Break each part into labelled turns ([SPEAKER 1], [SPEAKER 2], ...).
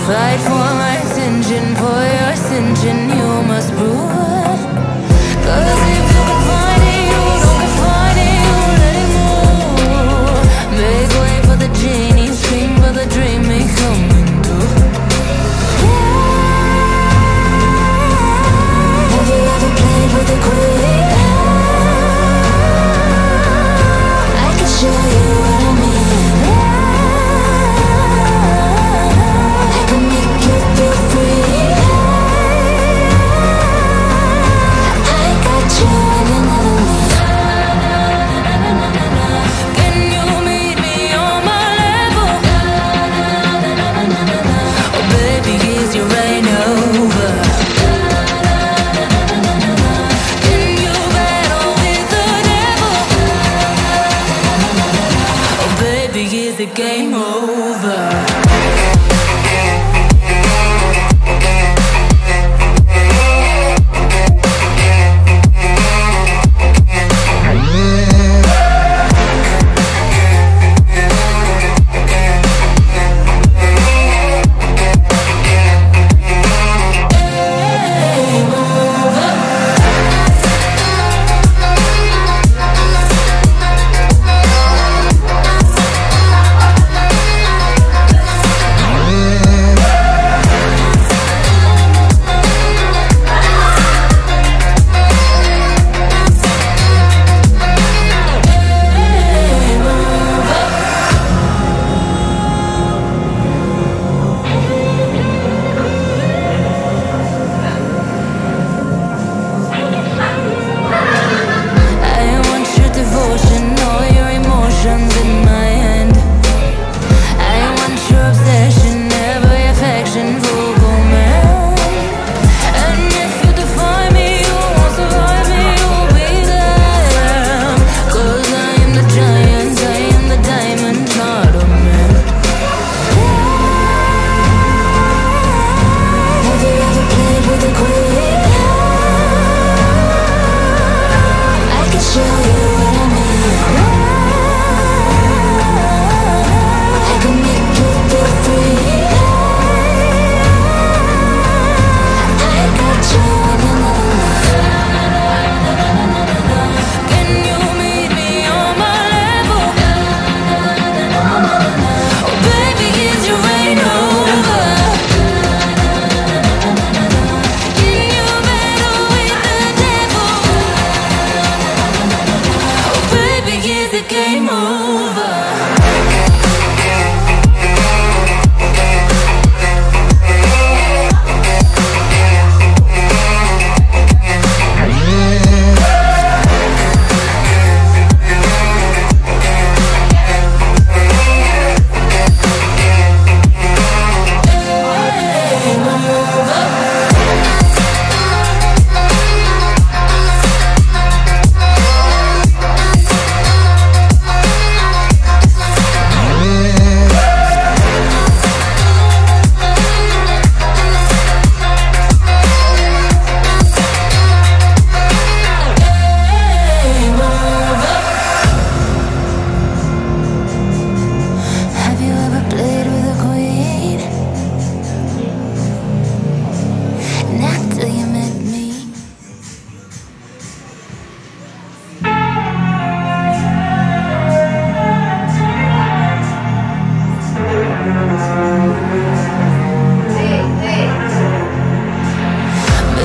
[SPEAKER 1] Fight for my ascension, for your ascension, you must prove. Cause if you can find it, you don't confine it, you let it move. Make way for the genie, scream for the dream, may coming through. Have you ever played with a queen? I can show you what I mean. I can make you feel free. I got you when you never leave. Can you meet me on my level? Oh baby, is your reign over? Can you battle with the devil? Oh baby, is the game over?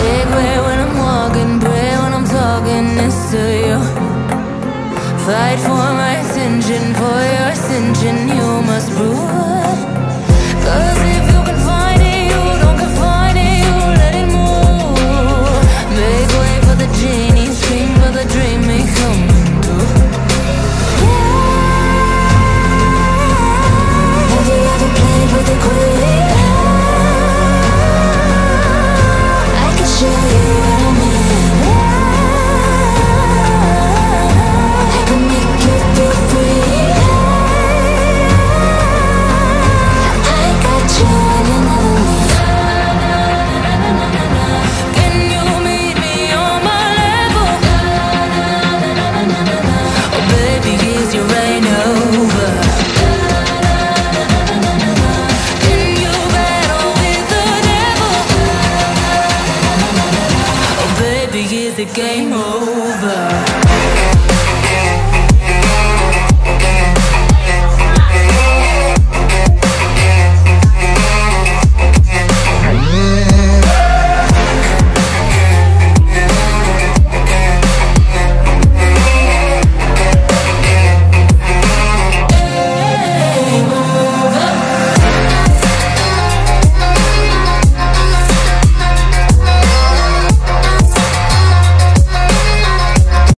[SPEAKER 1] Fight for